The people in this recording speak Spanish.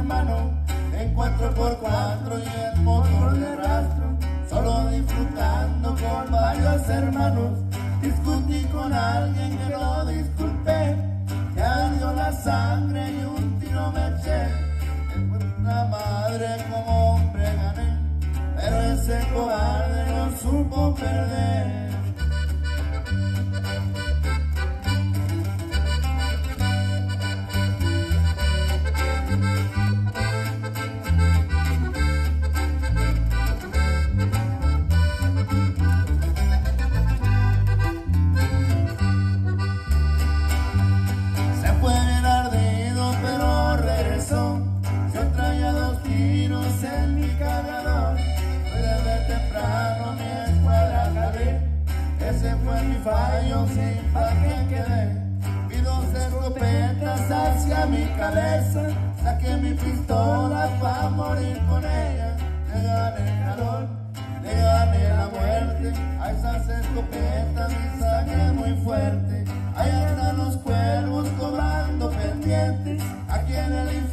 hermano, en 4x4 y el motor de rastro, solo disfrutando con varios hermanos. Discutí con alguien que no disculpé, que ardió la sangre y un tiro me eché. Después una madre como hombre gané, pero ese cobarde no supo perder. Fallo sin pa' que quedé, vi 2 escopetas hacia mi cabeza, saqué mi pistola pa' morir con ella. Le gané el calor, le gané la muerte a esas escopetas y saqué muy fuerte. Allá están los cuervos cobrando pendientes, aquí en el